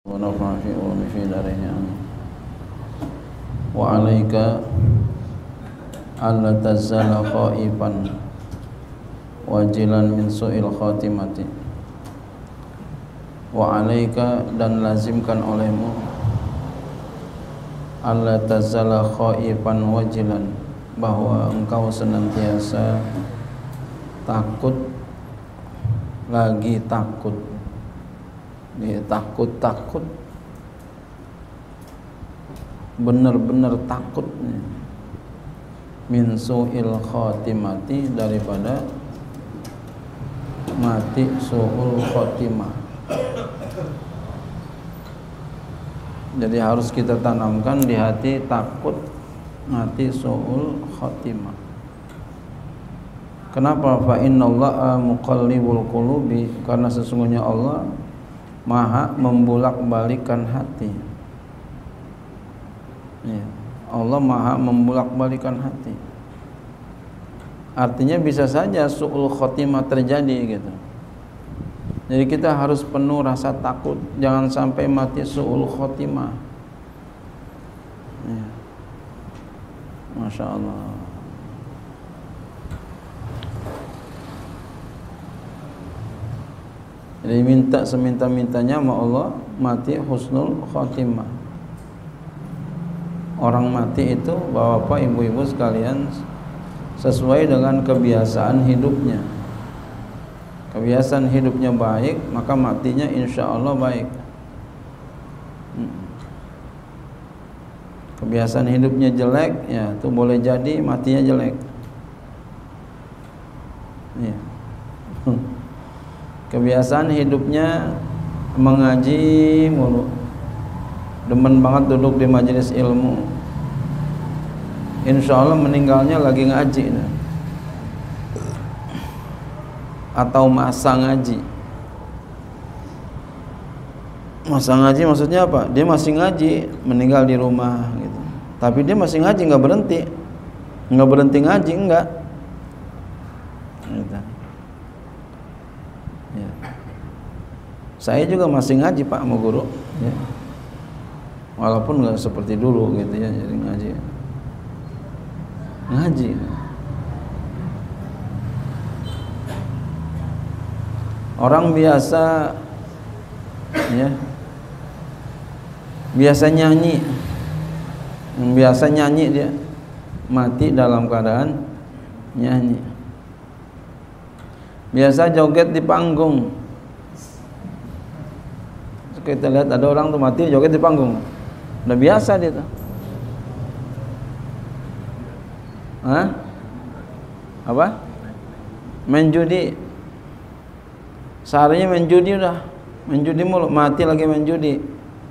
ونفع في علوم في دارين آمين. وعليك ألا تزال خائفا wajilan min su'il khatimati. Wa alaika, dan lazimkan olehmu, alla tazala khaifan wajilan, bahwa engkau senantiasa takut lagi takut, takut benar-benar takut min su'il khatimati, daripada mati su'ul khotimah. Jadi harus kita tanamkan di hati takut mati su'ul khotimah. Kenapa? Fa innallaha muqallibul qulubi, karena sesungguhnya Allah Maha membulak-balikan hati. Ya, Allah Maha membulak-balikan hati. Artinya bisa saja su'ul khotimah terjadi gitu. Jadi kita harus penuh rasa takut, jangan sampai mati su'ul khotimah. Ya. Masya Allah. Jadi minta seminta-mintanya sama Allah mati husnul khotimah. Orang mati itu, bapak ibu-ibu sekalian, sesuai dengan kebiasaan hidupnya. Kebiasaan hidupnya baik, maka matinya insya Allah baik. Kebiasaan hidupnya jelek, ya itu boleh jadi matinya jelek. Ya. Kebiasaan hidupnya mengaji mulu, demen banget duduk di majelis ilmu, insya Allah meninggalnya lagi ngaji, atau masa ngaji. Masa ngaji maksudnya apa? Dia masih ngaji, meninggal di rumah gitu. Tapi dia masih ngaji, nggak berhenti ngaji, enggak. Gitu. Ya. Saya juga masih ngaji Pak sama guru, ya. Walaupun nggak seperti dulu gitu ya, jadi ngaji. Orang biasa, ya, biasa nyanyi, yang biasa nyanyi dia mati dalam keadaan nyanyi. Biasa joget di panggung. Kita lihat ada orang tuh mati joget di panggung, udah biasa dia tuh. Hah? Apa? Main judi. Seharinya main judi, udah main judi mulu, mati lagi main judi.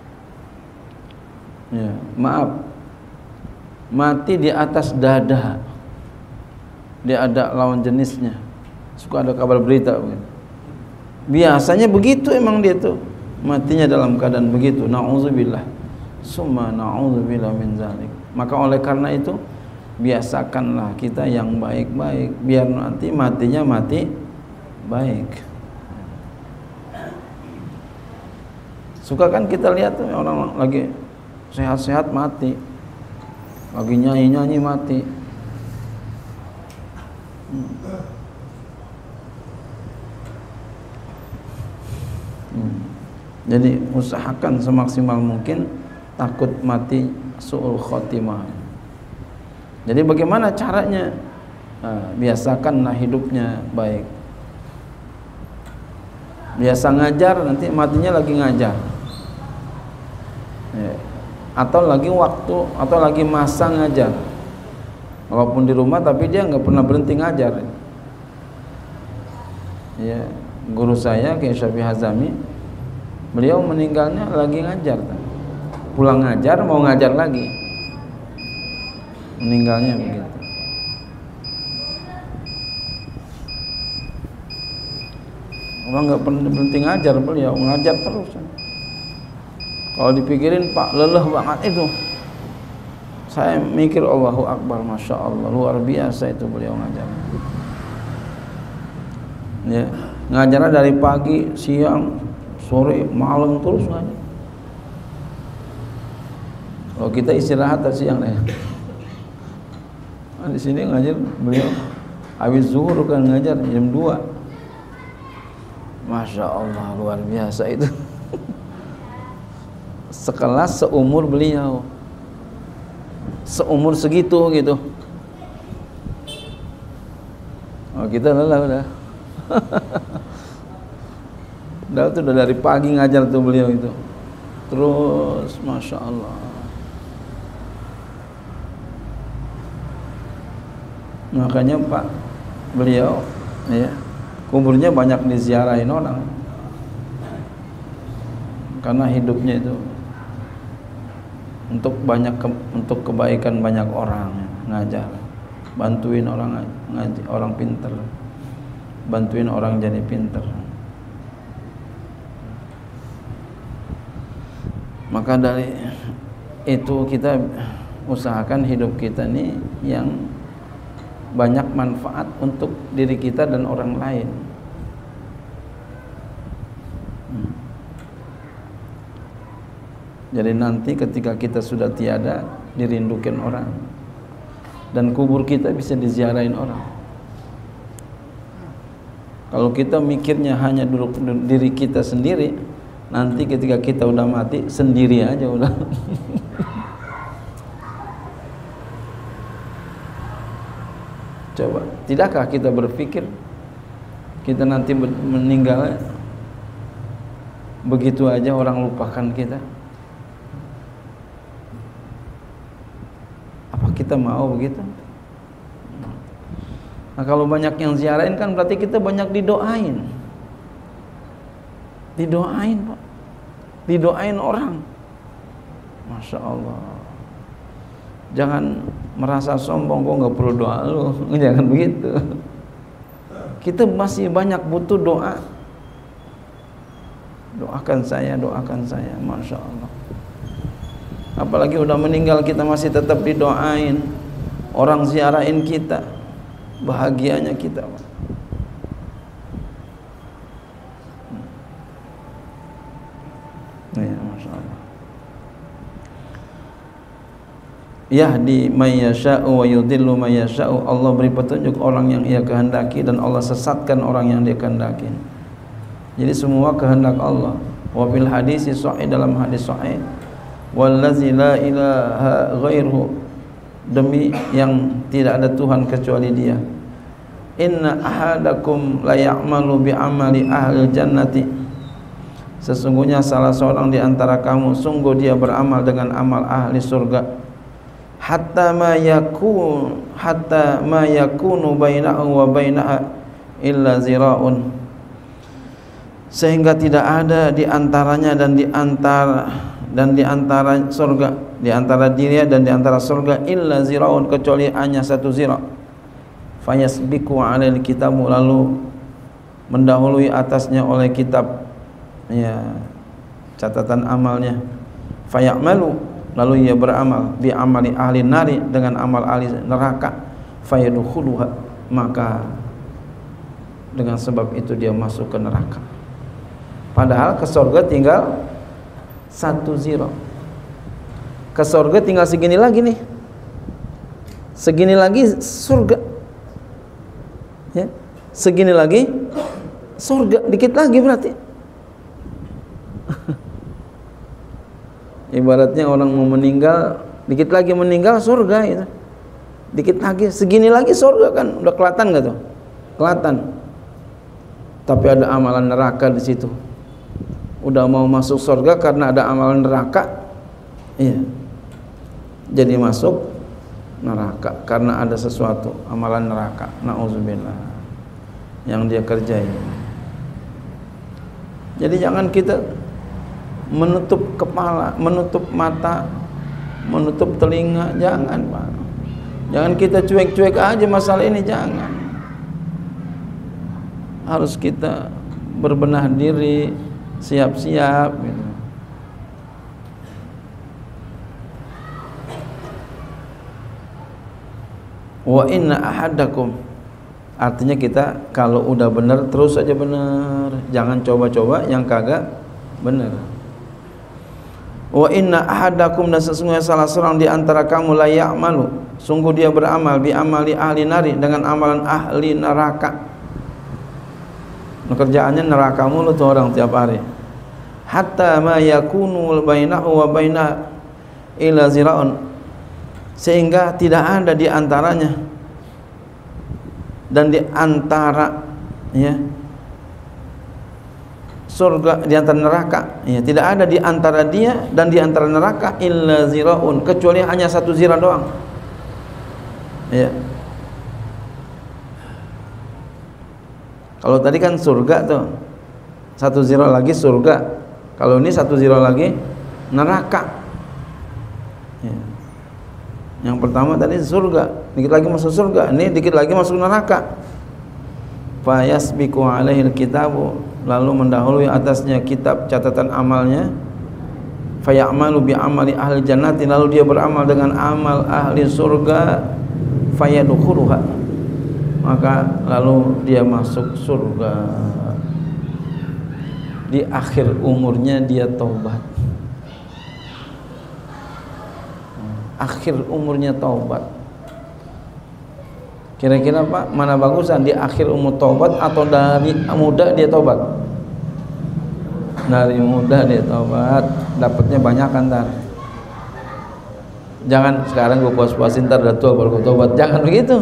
Ya, maaf. Mati di atas dada. Dia ada lawan jenisnya. Suka ada kabar berita begitu. Biasanya begitu emang dia tuh. Matinya dalam keadaan begitu. Na'udzubillah. Summa na'udzubillah min zalik. Maka oleh karena itu, biasakanlah kita yang baik-baik, biar nanti matinya mati baik. Suka kan kita lihat tuh orang lagi sehat-sehat mati, lagi nyanyi-nyanyi mati. Jadi usahakan semaksimal mungkin takut mati su'ul khotimah. Jadi bagaimana caranya? Biasakanlah hidupnya baik. Biasa ngajar, nanti matinya lagi ngajar. Ya. Atau lagi waktu, atau lagi masa ngajar. Walaupun di rumah, tapi dia nggak pernah berhenti ngajar. Ya, guru saya Kiai Syafi'i Hazami, beliau meninggalnya lagi ngajar. Pulang ngajar, mau ngajar lagi. Meninggalnya begitu. Orang nggak pernah berhenti ngajar, beliau ngajar terus. Kalau dipikirin Pak, lelah banget itu. Saya mikir Allahu Akbar, Masya Allah, luar biasa itu beliau ngajar. Ya, ngajarnya dari pagi, siang, sore, malam terus ngajar. Kalau kita istirahat siang deh. Di sini ngajar beliau habis zuhur kan ngajar jam 2. Masya Allah, luar biasa itu. Sekelas seumur beliau, seumur segitu gitu. Oh, kita lelah udah. Udah dari pagi ngajar tuh beliau itu. Terus Masya Allah. Makanya Pak beliau ya, kuburnya banyak diziarahin orang. Karena hidupnya itu untuk untuk kebaikan banyak orang, ngajar, bantuin orang ngaji, orang pintar, bantuin orang jadi pintar. Maka dari itu kita usahakan hidup kita ini yang banyak manfaat untuk diri kita dan orang lain. Jadi nanti ketika kita sudah tiada, dirindukan orang, dan kubur kita bisa diziarahin orang. Kalau kita mikirnya hanya diri kita sendiri, nanti ketika kita udah mati sendiri aja udah. Coba, tidakkah kita berpikir kita nanti meninggal begitu aja orang lupakan kita? Apa kita mau begitu? Nah, kalau banyak yang ziarahin kan berarti kita banyak didoain. Didoain, Pak. Didoain orang. Masya Allah. Jangan merasa sombong, kok nggak perlu doa lu. Jangan begitu. Kita masih banyak butuh doa. Doakan saya, Masya Allah. Apalagi udah meninggal kita masih tetap didoain. Orang ziarahin kita, bahagianya kita, Pak. Ya, Masya Allah. Yahdi may yasha'u wa yudhillu may yasha'u. Allah beri petunjuk orang yang Ia kehendaki dan Allah sesatkan orang yang Dia kehendaki. Jadi semua kehendak Allah. Wa fil hadisi sahih, dalam hadis sahih, wallazi la ilaha ghairuhu, demi yang tidak ada Tuhan kecuali Dia, inna ahadakum la ya'malu bi amali ahli jannati, sesungguhnya salah seorang di antara kamu sungguh dia beramal dengan amal ahli surga, hatta ma yakunu bainahu wa bainaha illa zira'un, sehingga tidak ada di antaranya dan di antara surga, di antara dirinya dan di antara surga, illa zira'un, kecuali hanya satu zira'. Fayasbiqu 'alail kitabu, lalu mendahului atasnya oleh kitab, ya, catatan amalnya. Fayamalu, lalu ia beramal, bi amali ahli nari, dengan amal ahli neraka. Fayadkhuluha, maka dengan sebab itu dia masuk ke neraka. Padahal ke surga tinggal satu zira. Ke surga tinggal segini lagi nih. Segini lagi surga. Ya. Segini lagi surga, dikit lagi berarti. Ibaratnya orang mau meninggal, dikit lagi meninggal surga itu. Dikit lagi, segini lagi surga, kan udah kelihatan enggak tuh? Kelihatan. Tapi ada amalan neraka di situ. Udah mau masuk surga karena ada amalan neraka. Iya. Jadi masuk neraka karena ada sesuatu amalan neraka. Nauzubillah. Yang dia kerjain. Jadi jangan kita menutup kepala, menutup mata, menutup telinga, jangan, Pak. Jangan kita cuek-cuek aja masalah ini, jangan. Harus kita berbenah diri, siap-siap gitu. Wa inna ahadakum, artinya kita kalau udah benar terus aja benar, jangan coba-coba yang kagak benar. Wa inna ahadakum, dan sesungguhnya salah seorang di antara kamu la ya'malu, sungguh dia beramal bi amali ahli nari, dengan amalan ahli neraka. Kerjaannya neraka mulu tuh orang tiap hari. Hatta ma yakunu bainahu wa baina ila zira'un, sehingga tidak ada di antaranya dan di antara ya surga, di antara neraka ya, tidak ada di antara dia dan di antara neraka illa zira'un, kecuali hanya satu zira doang ya. Kalau tadi kan surga tuh satu zira lagi surga, kalau ini satu zira lagi neraka ya. Yang pertama tadi surga, dikit lagi masuk surga, ini dikit lagi masuk neraka. Fayasbiqu alaihil kitabu, lalu mendahului atasnya kitab catatan amalnya. Fayamalu bi amali ahli jannati, lalu dia beramal dengan amal ahli surga. Fayadkhuluha, maka lalu dia masuk surga. Di akhir umurnya dia taubat. Akhir umurnya taubat. Kira-kira Pak, mana bagusan, di akhir umur taubat atau dari muda dia taubat? Dari muda dia taubat, dapatnya banyak kan ntar. Jangan sekarang gue puas-puasin ntar udah tua baru gue taubat, jangan begitu.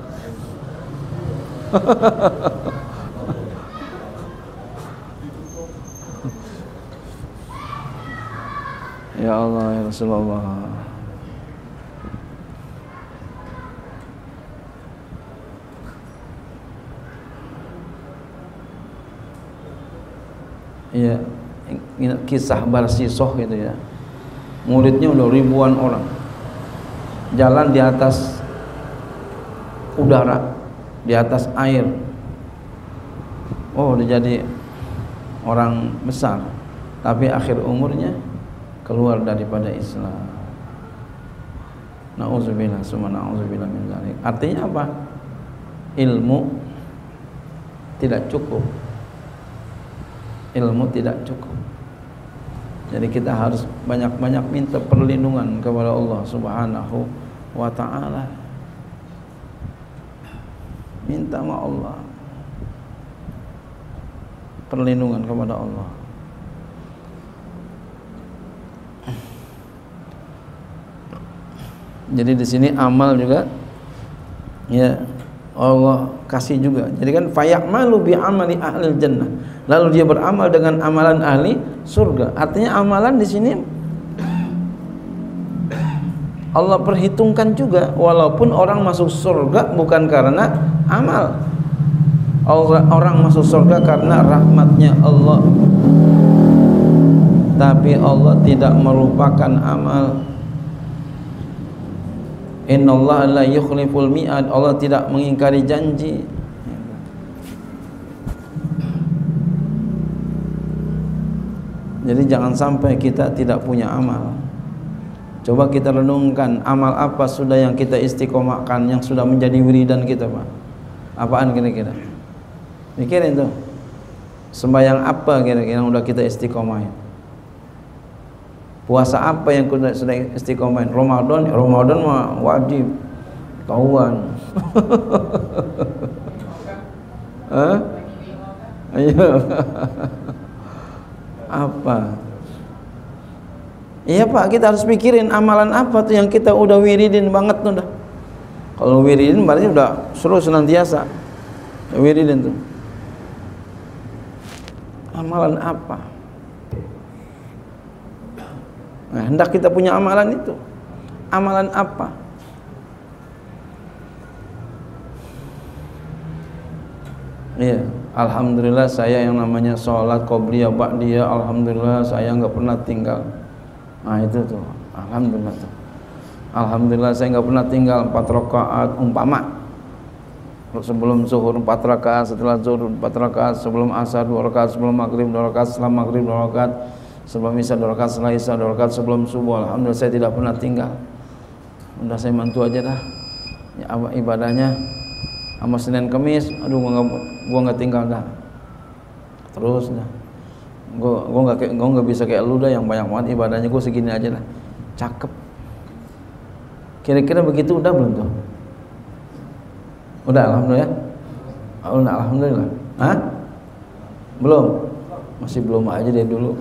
Ya Allah, ya Rasulullah. Ya, kisah Barsisoh gitu ya. Muridnya udah ribuan orang, jalan di atas udara, di atas air. Oh, udah jadi orang besar, tapi akhir umurnya keluar daripada Islam. Nauzubillah, summa nauzubillah min dzalik. Artinya apa? Ilmu tidak cukup. Ilmu tidak cukup. Jadi kita harus banyak-banyak minta perlindungan kepada Allah Subhanahu wa ta'ala. Minta sama Allah perlindungan kepada Allah. Jadi di sini amal juga ya Allah kasih juga. Jadi kan fayamalu bi amali ahli jannah, lalu dia beramal dengan amalan ahli surga. Artinya amalan di sini Allah perhitungkan juga, walaupun orang masuk surga bukan karena amal. Orang masuk surga karena rahmatnya Allah, tapi Allah tidak melupakan amal. Innallaha la yukhliful mi'ad, Allah tidak mengingkari janji. Jadi jangan sampai kita tidak punya amal. Coba kita renungkan, amal apa sudah yang kita istiqomahkan, yang sudah menjadi wiridan kita, Pak? Apaan kira-kira? Mikirin tuh. Sembahyang apa kira-kira yang udah kita istiqomahin? Puasa apa yang sudah istiqomahin? Ramadan mah wajib, tahuan. Ayo. Apa? Iya Pak, kita harus pikirin amalan apa tuh yang kita udah wiridin banget tuh dah. Kalau wiridin berarti udah seru senantiasa. Wiridin tuh. Amalan apa? Nah, hendak kita punya amalan itu. Amalan apa? Iya, alhamdulillah saya yang namanya sholat qobliyah ba'diyah, alhamdulillah saya nggak pernah tinggal. Nah itu tuh, alhamdulillah tuh. Alhamdulillah saya nggak pernah tinggal 4 rakaat umpama. Sebelum zuhur 4 rakaat, setelah zuhur 4 rakaat, sebelum asar 2 rakaat, sebelum maghrib 2 rakaat, setelah maghrib 2 rakaat, sebelum isya 2 rakaat, setelah isya 2 rakaat, sebelum subuh. Alhamdulillah saya tidak pernah tinggal. Udah saya mantu aja dah. Ya, ibadahnya sama Senin Kemis, aduh gua nggak tinggal dah. Terus dah. Gua nggak bisa kayak lu dah yang banyak banget ibadahnya, gua segini aja lah. Cakep. Kira-kira begitu udah belum tuh? Udah, alhamdulillah. Udah, alhamdulillah. Hah? Belum? Masih belum aja deh dulu.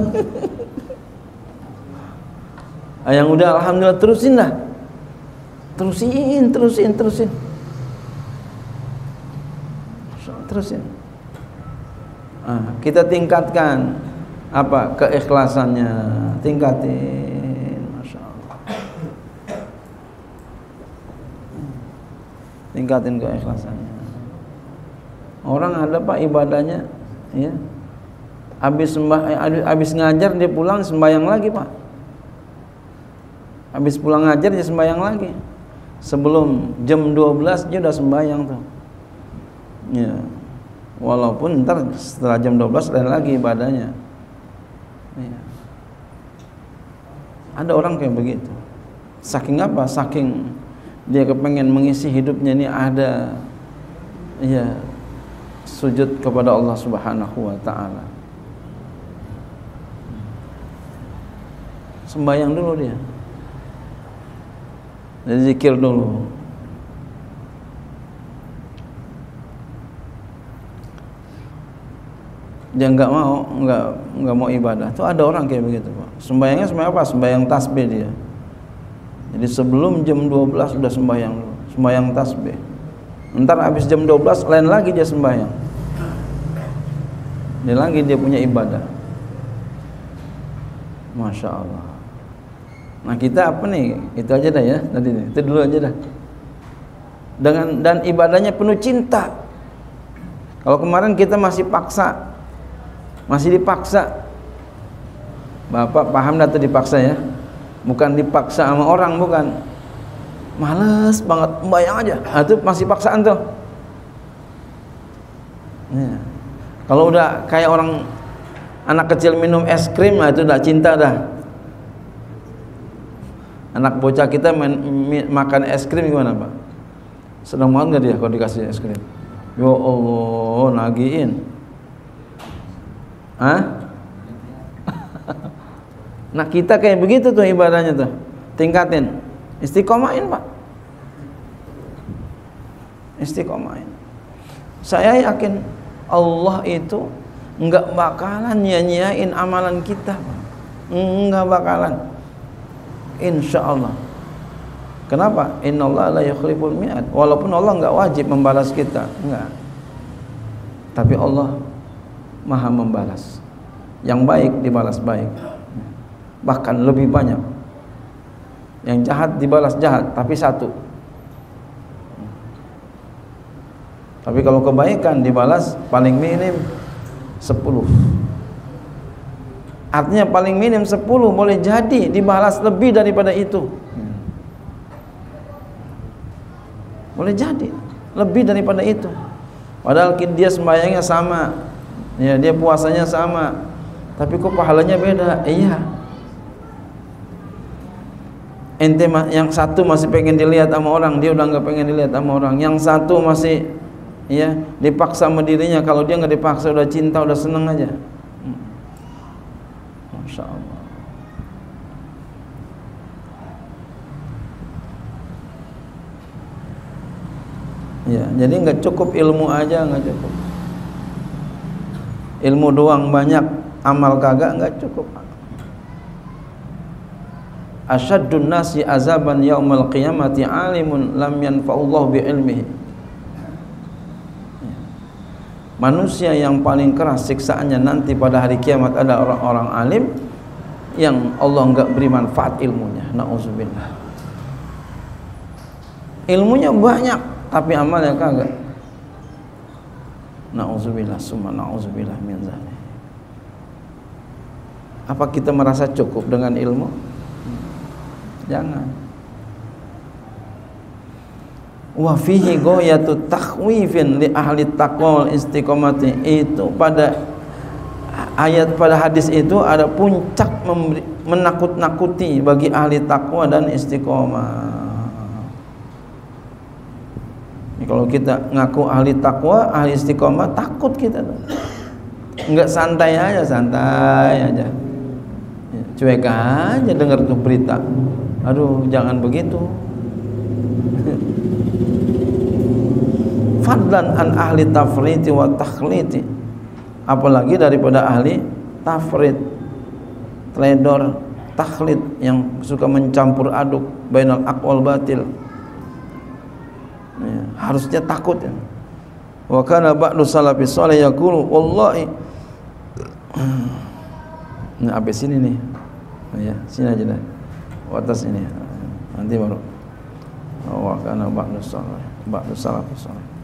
Yang udah alhamdulillah terusin dah. Terusin. Kita tingkatkan apa? Keikhlasannya, tingkatin, Masya Allah. Tingkatin keikhlasannya. Orang ada Pak ibadahnya, ya. Habis ngajar dia pulang sembahyang lagi Pak. Habis pulang ngajar dia sembahyang lagi. Sebelum jam 12 dia udah sembahyang tuh. Ya. Walaupun ntar setelah jam 12 lain lagi ibadahnya. Ya. Ada orang kayak begitu. Saking apa? Saking dia kepengen mengisi hidupnya ini ada ya sujud kepada Allah Subhanahu wa taala. Sembahyang dulu dia. Dan zikir dulu. Dia nggak mau ibadah. Tuh ada orang kayak begitu Pak. Sembahyangnya sembahyang apa? Sembahyang tasbih dia. Jadi sebelum jam 12 sudah sembahyang dulu. Sembahyang tasbih. Ntar habis jam 12 lain lagi dia sembahyang. Ini lagi dia punya ibadah. Masya Allah. Nah kita apa nih? Itu aja dah ya tadi nih. Itu dulu aja dah. Dan ibadahnya penuh cinta. Kalau kemarin kita masih dipaksa. Bapak paham dah tuh dipaksa ya. Bukan dipaksa sama orang, bukan. Males banget membayang aja. Itu masih paksaan tuh. Ya. Kalau udah kayak orang anak kecil minum es krim, itu udah cinta dah. Anak bocah kita makan es krim gimana Pak? Senang banget gak dia kalau dikasih es krim? Ya Allah, nagiin. Nah kita kayak begitu tuh ibadahnya tuh. Tingkatin. Istiqomahin Pak. Istiqomahin. Saya yakin Allah itu enggak bakalan nyanyiain amalan kita Pak. Enggak bakalan. Insya Allah. Kenapa? Innallaha la yukhliful mi'ad. Walaupun Allah enggak wajib membalas kita, enggak. Tapi Allah Maha membalas. Yang baik dibalas baik. Bahkan lebih banyak. Yang jahat dibalas jahat, tapi satu. Tapi kalau kebaikan dibalas paling minim 10. Artinya paling minim 10, boleh jadi dibalas lebih daripada itu. Boleh jadi lebih daripada itu. Padahal dia sembahyangnya sama, ya dia puasanya sama, tapi kok pahalanya beda? Iya. Ente yang satu masih pengen dilihat sama orang, dia udah nggak pengen dilihat sama orang. Yang satu masih ya dipaksa sama dirinya, kalau dia nggak dipaksa udah cinta, udah seneng aja. Masya Allah. Ya, jadi nggak cukup ilmu aja, nggak cukup. Ilmu doang banyak, amal kagak, nggak cukup. Asyaddun nasi azaban yaumal qiyamati alimun lam yanfa'ullahu bi'ilmihi. Manusia yang paling keras siksaannya nanti pada hari kiamat ada orang-orang alim yang Allah enggak beri manfaat ilmunya. Nauzubillah. Ilmunya banyak tapi amalnya kagak. Nauzubillah, summa nauzubillah min dzalik. Apa kita merasa cukup dengan ilmu? Jangan. Wa fihi ghayatu takhwifin li ahli taqwa wal istiqomati. Itu pada ayat, pada hadis itu ada puncak menakut-nakuti bagi ahli takwa dan istiqomah. Kalau kita ngaku ahli takwa, ahli istiqomah, takut kita. Enggak, santai aja, ya, cuek aja dengar tuh berita. Aduh, jangan begitu. Fadlan an ahli tafriti wa takhliti, apalagi daripada ahli tafrit, teledor, takhlid, yang suka mencampur aduk bainal haq wal batil. Ya, harusnya takut ya. Wa kana ba'du salafis salih yaqulu wallahi. Nah, habis sini nih. Ya, sini aja dah. Atas ini. Nanti baru. Wa kana ba'du salafis salih.